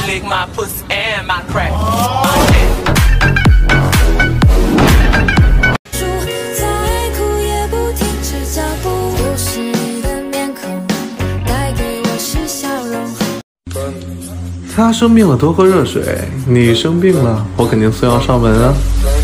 lick my pussy and my crack. 再苦也不停止脚步，有时你的面孔带给我是笑容。 他生病了多喝热水，你生病了我肯定送药上门啊。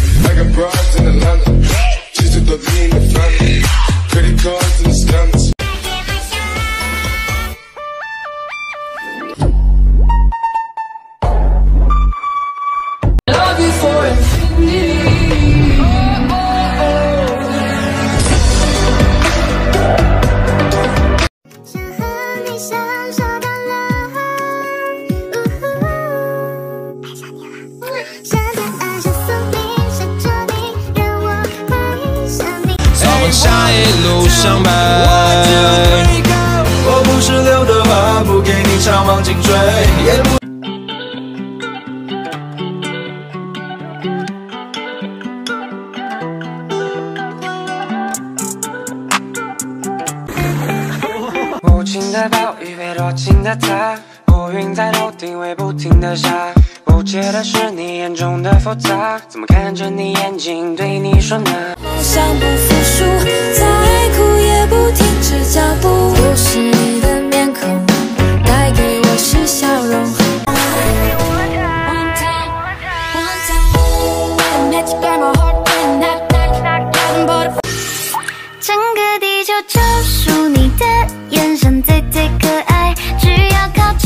下一路相伴。我不是刘德华，不给你唱忘情水，也不。无情的暴雨被多情的他，乌云在头顶会不停的下。不解的是你眼中的复杂，怎么看着你眼睛对你说呢？ 梦想不服输，再苦也不停止脚步。有时你的面孔带给我是笑容。整个地球就属你的眼神最最可爱，只要靠近。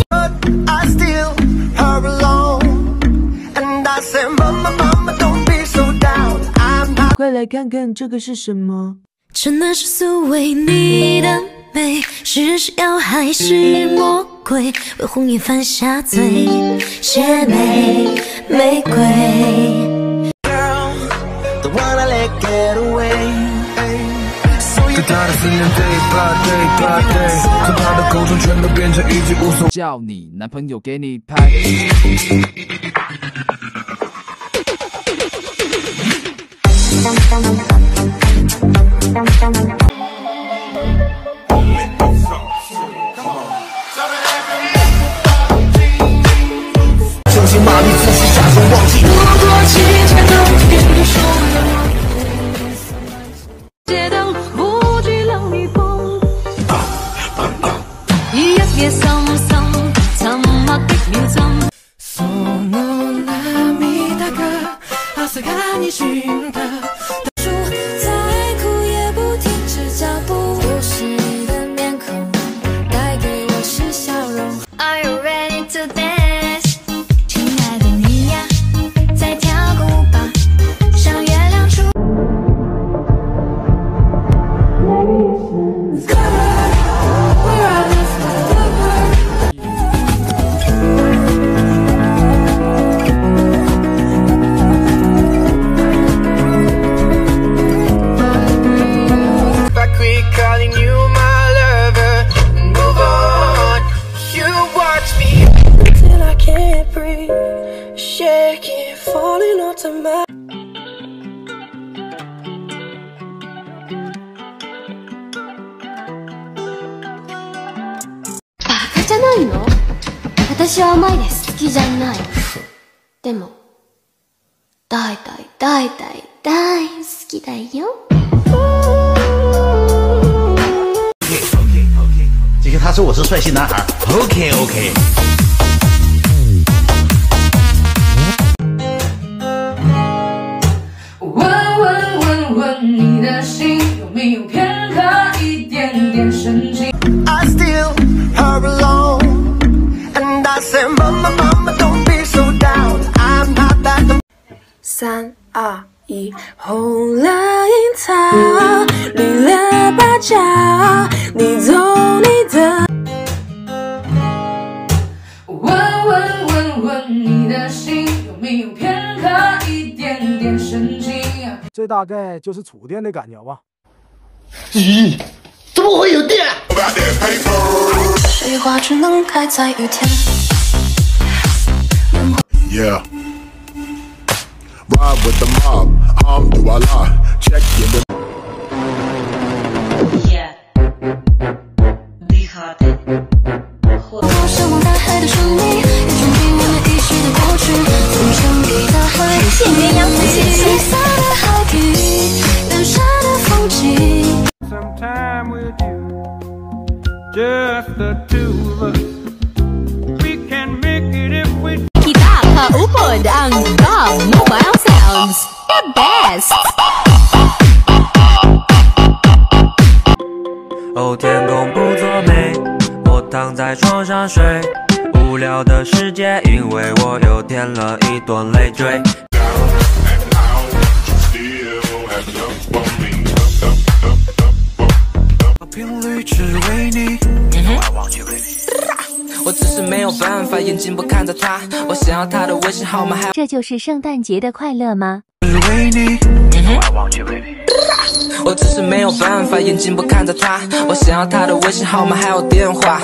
快来看看这个是什么？ 真的是素为你的美，是蛇妖还是魔鬼？为红颜犯下罪，邪魅玫瑰。 叫你男朋友给你拍。 正经玛丽自己假装忘记。我多情却都变说了。街灯不惧冷與風，於一夜深深沉默的秒針。その涙が朝がにじんだ。 再苦也不停止脚步，有时你的面孔带给我是笑容。Are you ready to dance？ 亲爱的你呀，再跳个舞吧，向月亮出。 Calling you my lover, move on. You watch me till I can't breathe, shaking, falling onto my. バカじゃないの？私は甘いです。好きじゃない。でも、大好きだよ。 这个他说我是帅气男孩。OK。 问你的心有没有片刻一点点深情 ？I still her alone, and I said, Mama, don't be so down. I'm not that. 3、2、1，红了樱桃，绿了芭蕉，你走你的。 问你的心有没有片刻一点点深情？ 这大概就是触电的感觉吧。 咦，怎么会有电？ 水花只能开在雨天。 Yeah. Ride with the mob, Alhamdulillah, check in the Yeah. Dihate. 我是望大海的生命，一种平稳。 现鸳鸯自现形。绿色的海底，人生的风景。 Sometime with you, just the two of us. We can make it if we. Kita keupod ang Gong Mobile Sounds the best. 哦，天公不作美，我躺在床上睡。无聊的世界，因为我又添了一段累赘。频率只为你。 我只是没有办法，眼睛不看着他，我想要他的微信号码，还有这就是圣诞节的快乐吗？ 只为你。 我只是没有办法，眼睛不看着他，我想要他的微信号码还有电话。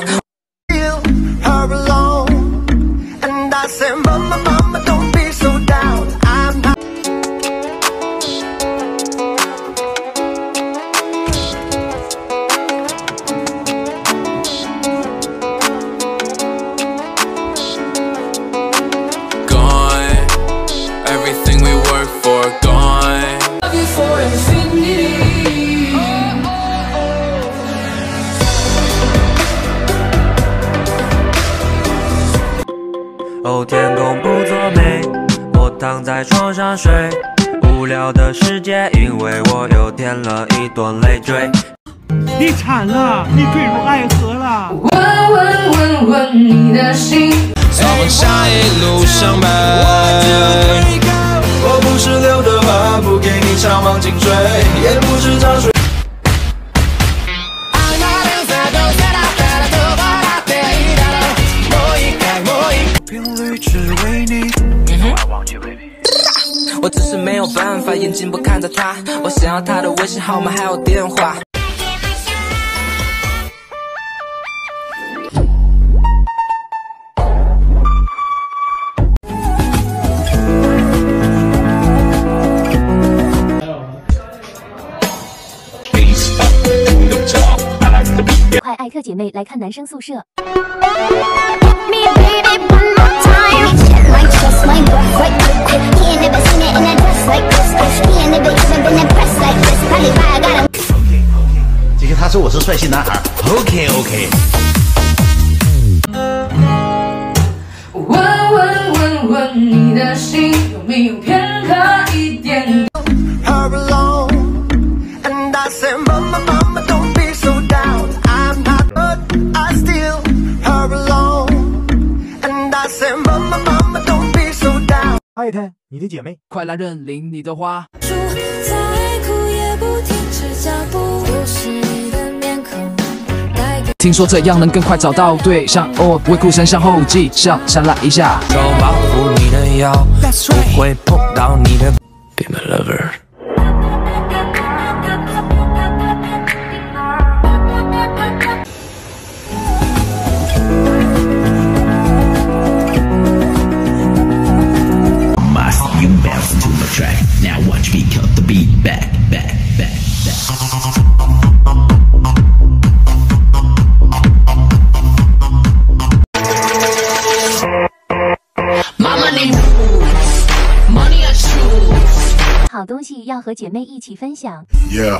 哦，天公不作美，我躺在床上睡。无聊的世界，因为我又添了一段累赘。 你惨了，你坠入爱河了。 问你的心。 要往下一路上奔。 我不是刘德华，不给你唱忘情水，也不是张水。 频率只为你。 我只是没有办法，眼睛不看着他，我想要他的微信号码还有电话。 快艾特姐妹来看男生宿舍。 今天他说我是帅气男孩 ，OK OK。 问你的心有没有片刻一点？ 艾特你的姐妹， 快来认领你的花。 再苦也不停止脚步，不是你的面孔。 听说这样能更快找到对象，偶尔不会哭声向后继，上下来一下。 手保护你的腰，不会碰到你的。Be my lover。 You bounce into my track. Now watch me cut the beat back. My money moves, money I choose。好东西要和姐妹一起分享。 Yeah.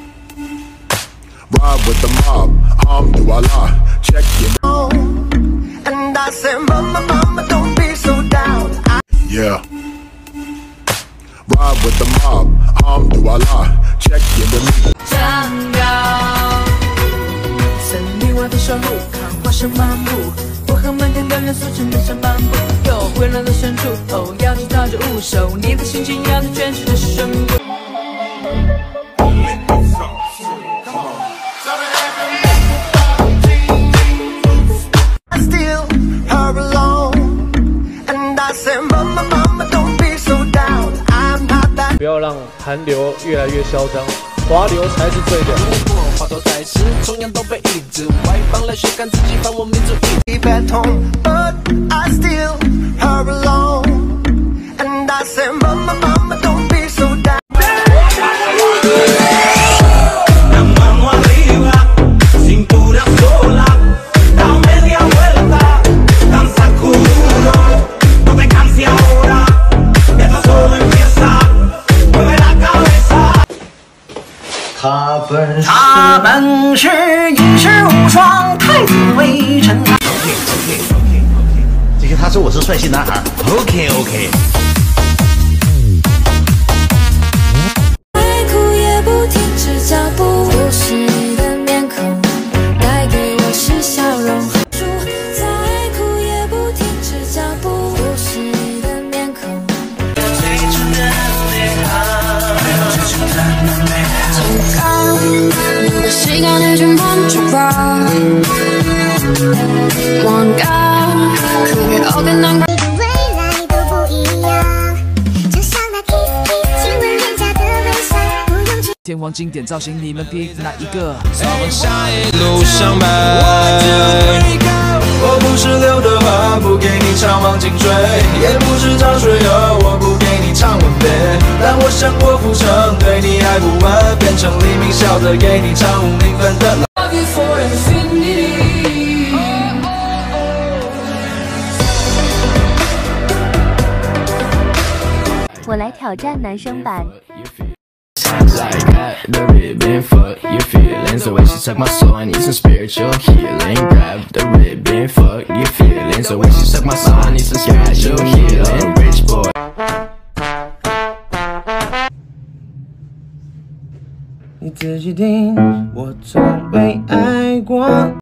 Ride with the mob, do I lie? Check your. And I said, Mama, don't be so down. Yeah. Ride with the mob, do I lie? Check in the me. 蛋糕，森林外的小路，看花生漫步，我和满天的元素正在上半部，有混乱的深处，哦，要知道这五首，你的心情要在诠释的是深度。 I still her alone, and I said, Mama, don't be so down. I'm not that. 不要让韩流越来越嚣张，华流才是对的。 话头在时，同样都被抑制，外放来学看自己，反我民主义。 Keep at home, but I still her alone, and I said, Mama, don't be so down. La mano arriba, cintura sola, da media vuelta, danza oscuro, no te canses ahora, esto solo 他们是一世无双，太子为臣。 这些他说我是帅气男孩。OK。 再哭也不停止脚步，不是你的面孔带给我是笑容。再哭也不停止脚步，不是你的面孔。如果时間係種碰觸吧，忘掉，可別我更難過。未來都不一樣，就像那 kiss 親吻臉頰的微笑，不用去。 天王經典造型，你們 pick 哪一個？ 往下一路上班。 我不是刘德華，不給你唱忘情水，也不是張學友，我不給你唱吻別。但我想郭富城對你愛不完，變成黎明笑着給你唱5-0分的。 我來挑戰男生版。 Like that, the ribbon, fuck your feelings. The way she took my soul, I need some spiritual healing. Grab the ribbon, fuck your feelings. The way she took my soul, I need some spiritual healing. Rich boy. 你自己定，我从未爱过。